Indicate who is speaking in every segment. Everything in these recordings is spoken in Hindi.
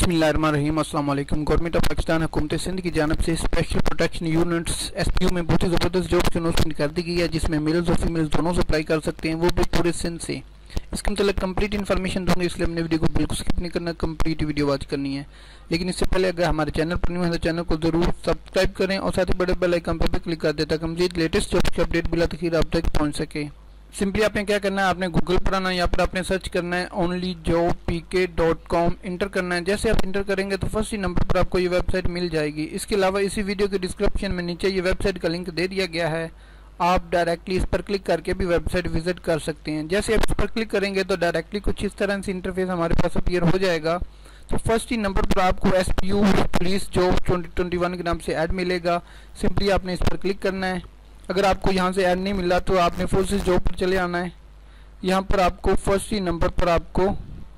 Speaker 1: बिस्मिल्लाहिर्रहमानिर्रहीम। अस्सलाम वालेकुम। गवर्नमेंट ऑफ पाकिस्तान हुकूमत सिंध की जानब से स्पेशल प्रोटेक्शन यूनिट्स SPU में बहुत ही ज़बरदस्त जॉब की अनाउंसमेंट कर दी गई है, जिसमें मेल्स और फीमेल्स दोनों से अप्लाई कर सकते हैं, वो भी पूरे सिंध से। इसके मतलब कंप्लीट इन्फॉर्मेशन दूंगी, इसलिए हमने वीडियो को बिल्कुल स्किप नहीं करना, कंप्लीट वीडियो वॉच करनी है। लेकिन इससे पहले अगर हमारे चैनल पर न्यू है तो चैनल को जरूर सब्सक्राइब करें और साथ ही बड़े बेल आइकन पर भी क्लिक कर दें ताकि मज़ीद लेटेस्ट जॉब की अपडेट बिला तखीर आप तक पहुँच सके। सिंपली आपने क्या करना है, आपने गूगल पर आना है, यहाँ पर आपने सर्च करना है onlyjobpk.com, इंटर करना है। जैसे आप इंटर करेंगे तो फर्स्ट ही नंबर पर आपको ये वेबसाइट मिल जाएगी। इसके अलावा इसी वीडियो के डिस्क्रिप्शन में नीचे ये वेबसाइट का लिंक दे दिया गया है, आप डायरेक्टली इस पर क्लिक करके भी वेबसाइट विजिट कर सकते हैं। जैसे आप इस पर क्लिक करेंगे तो डायरेक्टली कुछ इस तरह से इंटरफेस हमारे पास अपीयर हो जाएगा। तो फर्स्ट ही नंबर पर आपको SPU पुलिस जॉब 2021 के नाम से ऐड मिलेगा। सिंपली आपने इस पर क्लिक करना है। अगर आपको यहाँ से ऐड नहीं मिला तो आपने फोर्सेस जॉब पर चले आना है। यहाँ पर आपको फर्स्ट ही नंबर पर आपको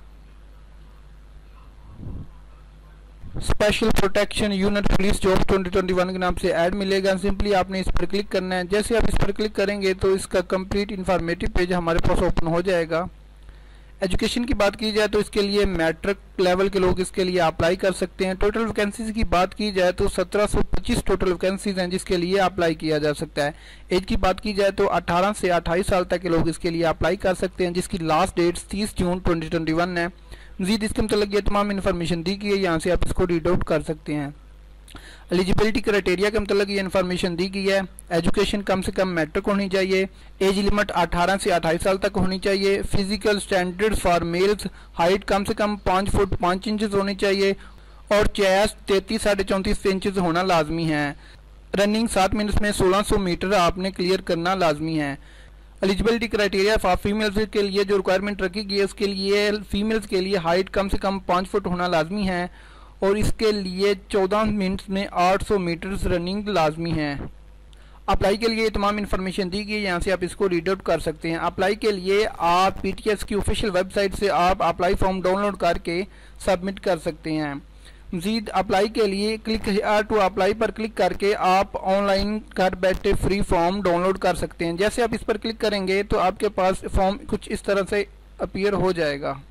Speaker 1: special protection unit police job 2021 के नाम से ऐड मिलेगा। सिंपली आपने इस पर क्लिक करना है। जैसे आप इस पर क्लिक करेंगे तो इसका कंप्लीट इंफॉर्मेटिव पेज हमारे पास ओपन हो जाएगा। एजुकेशन की बात की जाए तो इसके लिए मैट्रिक लेवल के लोग इसके लिए अप्लाई कर सकते हैं। टोटल वैकेंसीज की बात की जाए तो 1725 टोटल वैकेंसीज हैं जिसके लिए अप्लाई किया जा सकता है। एज की बात की जाए तो 18 से 28 साल तक के लोग इसके लिए अप्लाई कर सकते हैं, जिसकी लास्ट डेट 30 जून 2021 है। मजीद इसके मतलब ये तमाम इन्फॉर्मेशन दी गई है, यहाँ से आप इसको रीड आउट कर सकते हैं। एलिजिबिलिटी क्राइटेरिया के मतलब ये इन्फॉर्मेशन दी गई है। एजुकेशन कम से कम मैट्रिक होनी चाहिए। एज लिमिट 18 से 28 साल तक होनी चाहिए। Physical standard for males, height कम से कम 5 फुट 5 इंचज होनी चाहिए और चेस्ट 33 साढ़े 34 इंचज होना लाजमी है। रनिंग 7 मिनट्स में 1600 मीटर आपने क्लियर करना लाजमी है। एलिजिबिलिटी क्राइटेरिया फॉर फीमेल्स के लिए जो रिक्वायरमेंट रखी गई है उसके लिए फीमेल्स के लिए हाइट कम से कम 5 फुट होना लाजमी है और इसके लिए 14 मिनट्स में 800 मीटर्स रनिंग लाजमी है। अप्लाई के लिए तमाम इन्फॉर्मेशन दी गई है, यहाँ से आप इसको रीड आउट कर सकते हैं। अप्लाई के लिए आप PTS की ऑफिशियल वेबसाइट से आप अप्लाई फॉर्म डाउनलोड करके सबमिट कर सकते हैं। मजीद अप्लाई के लिए क्लिक हियर टू अप्लाई पर क्लिक करके आप ऑनलाइन घर बैठे फ्री फॉर्म डाउनलोड कर सकते हैं। जैसे आप इस पर क्लिक करेंगे तो आपके पास फॉर्म कुछ इस तरह से अपीयर हो जाएगा।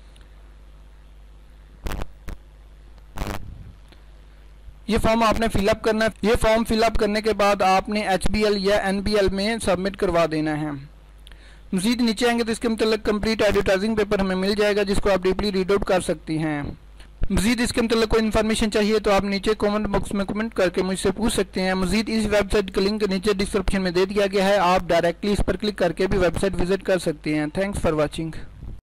Speaker 1: ये फॉर्म आपने फिलअप करना है। ये फॉर्म फिलअप करने के बाद आपने HBL या NBL में सबमिट करवा देना है। मजीद नीचे आएंगे तो इसके मतलब कंप्लीट एडवर्टाइजिंग पेपर हमें मिल जाएगा, जिसको आप डीपली रीड आउट कर सकती हैं। मजीद इसके मतलब कोई इन्फॉर्मेशन चाहिए तो आप नीचे कमेंट बॉक्स में कमेंट करके मुझसे पूछ सकते हैं। मजीद इस वेबसाइट का लिंक नीचे डिस्क्रिप्शन में दे दिया गया है, आप डायरेक्टली इस पर क्लिक करके भी वेबसाइट विजिट कर सकते हैं। Thanks for watching.